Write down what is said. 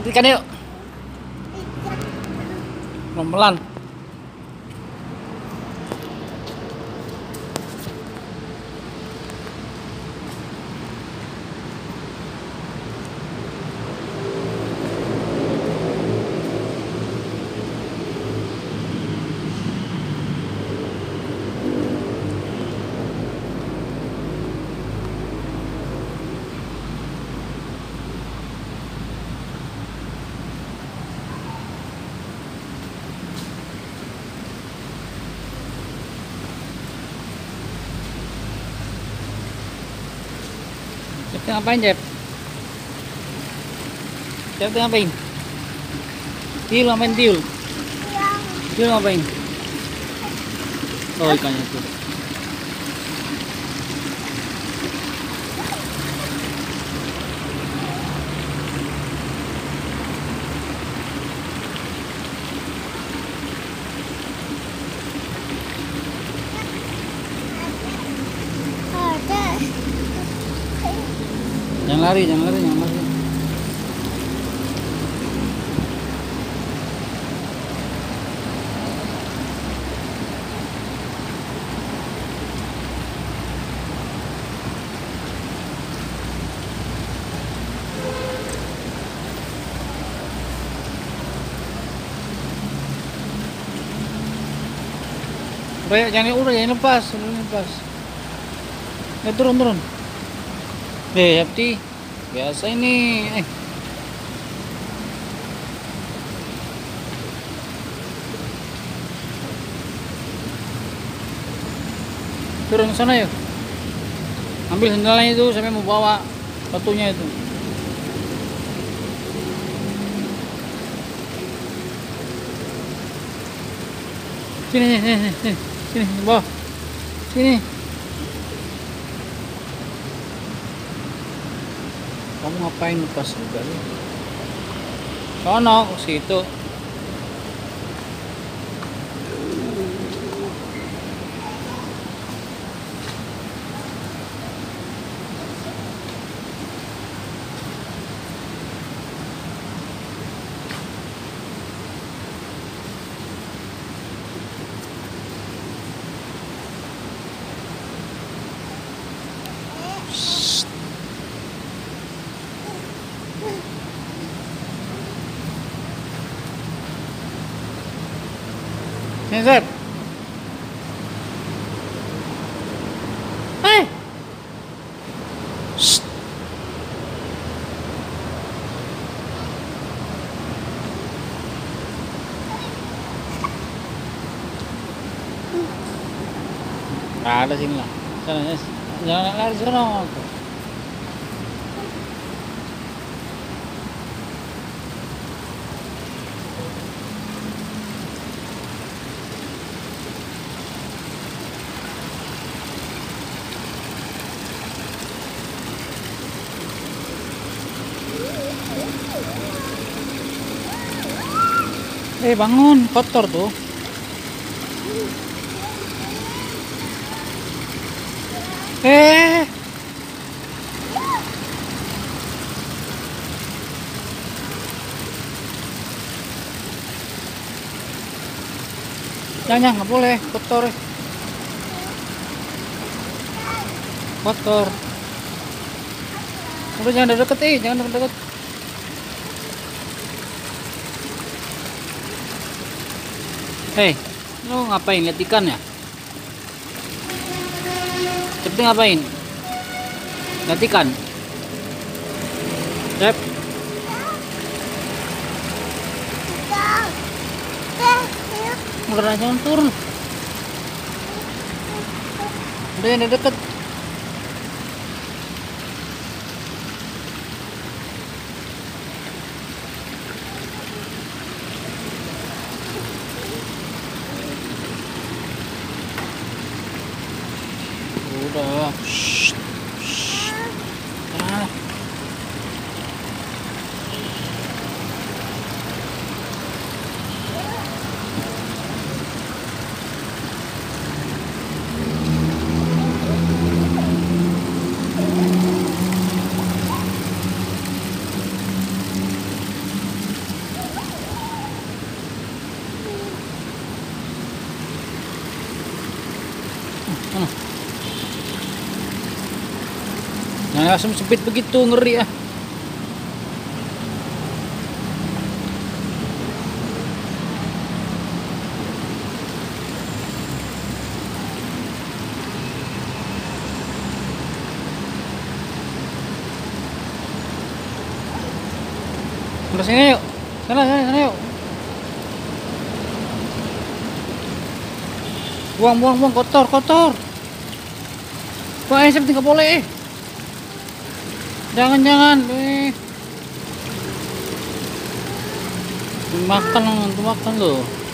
ikan yuk. Pelan-pelan. Jep ngapain Jep? Jep ngapain? Tiul ngapain tiul? Tiul ngapain? Oh ikannya tuh. Jangan lari, jangan lari, jangan lari. Jangan lepas, lepas. Ya, turun. Yapti, biasa ini. Turun ke sana yuk. Ambil sendalnya itu, sampai mau bawa batunya itu. Sini, bawah. Sini. Kamu ngapain lepas juga nih? Sono ke situ. Sini, Zep. Hei. Shh. Ada sini lah. Sana, jangan lari sana. Bangun, kotor tuh. Jangan, nggak boleh, kotor. Kotor. Udah jangan deket, jangan deket. Hei, lu ngapain? Lihat ikan ya? Cepet ngapain? Lihat ikan? Cep? Udah jangan turun. Udah yang deket. Udah. Shh. Shh. Nah. langsung sempit begitu, ngeri ah. Udah sini yuk. Sana yuk. Buang kotor. Wah, seperti nggak boleh. Jangan. Makan loh.